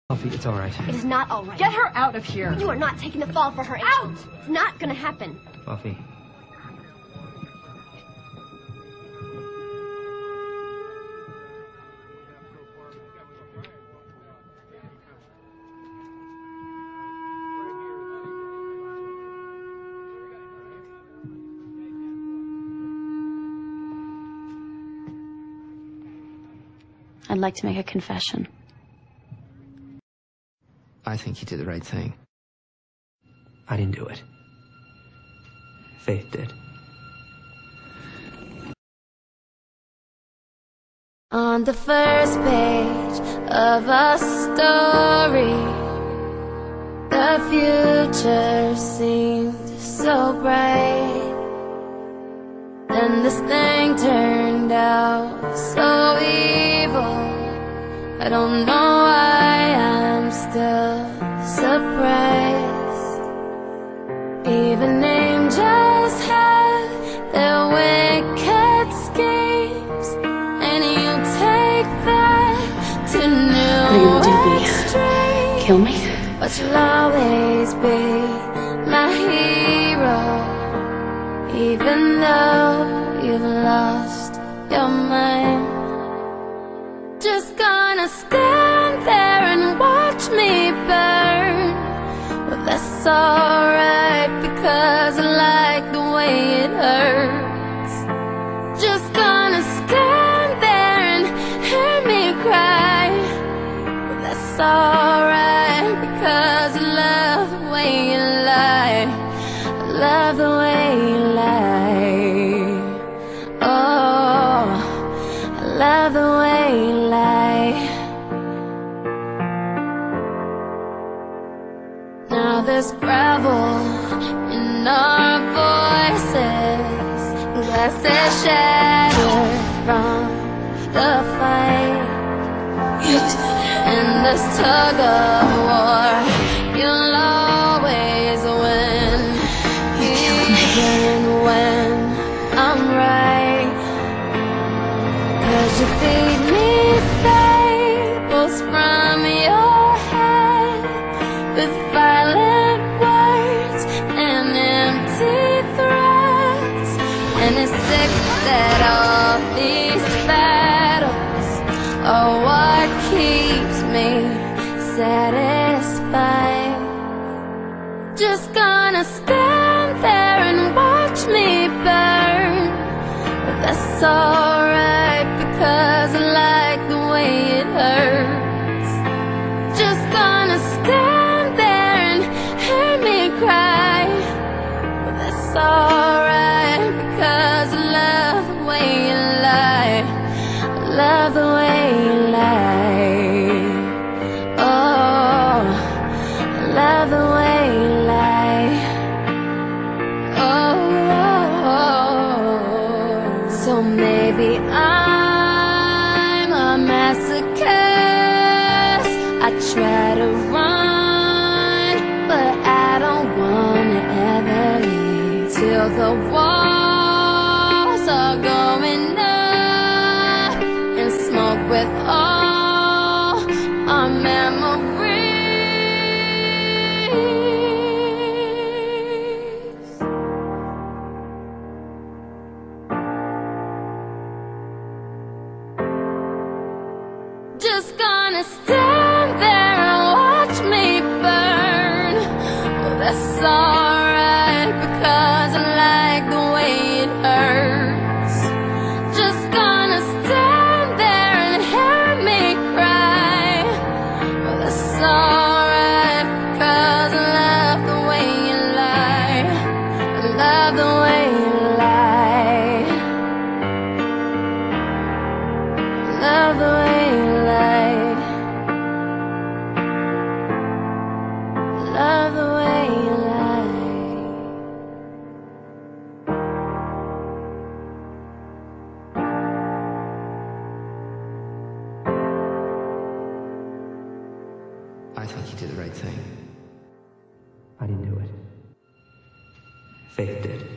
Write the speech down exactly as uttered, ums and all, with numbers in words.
Buffy, it's all right. It is not all right. Get her out of here. You are not taking the fall for her. Out! It's not gonna happen. Buffy. I'd like to make a confession. I think you did the right thing. I didn't do it. Faith did. On the first page of a story, the future seemed so bright. Then this thing turned out so evil. I don't know why I'm still surprised. Even angels have their wicked schemes, and you take that to new extremes. Kill me? But you'll always be my hero, even though you've lost your mind. Just gonna stand there and watch me burn. Well, that's alright, because I like the way it hurts. Just gonna stand there and hear me cry. Well, that's alright, because I love the way you lie. I love the way you lie. Oh, I love the way you lie. Now there's gravel in our voices, glasses shattered from the fight. In this tug of war, you'll always win, even when I'm right. 'Cause you feed me fables from your head, with violent words and empty threats. And it's sick that all these battles are what keeps me satisfied. Just gonna stand there and watch me burn. But that's alright, because I like the way it hurts. Just gonna stand there and hear me cry. But that's alright, because I love the way you lie. I love the way you lie. Oh, I love the way you lie. Oh, so maybe I'm a masochist. I try to run, but I don't wanna ever leave till the walls are going up and smoke with all our memories. Just gonna stand there and watch me burn. Well, that's alright, because I like the way it hurts. Just gonna stand there and hear me cry. Well, that's alright, because I love the way you lie. I love the way you lie. I love the way you lie. Love the way you lie. I think you did the right thing. I didn't do it. Faith did.